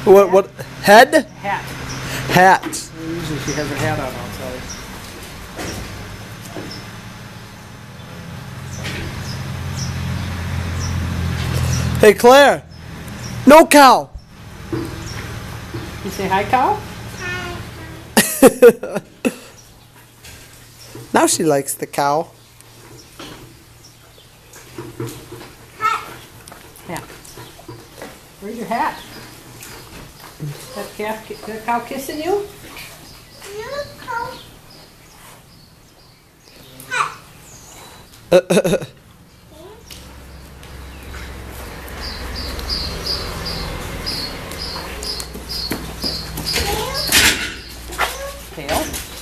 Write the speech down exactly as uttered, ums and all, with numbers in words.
What? What? Head? Hat. Hat. Usually she has her hat on outside. Hey, Claire. No cow. You say hi, cow? Now she likes the cow. Yeah. Where's your hat? That calf, that cow kissing you? Tail?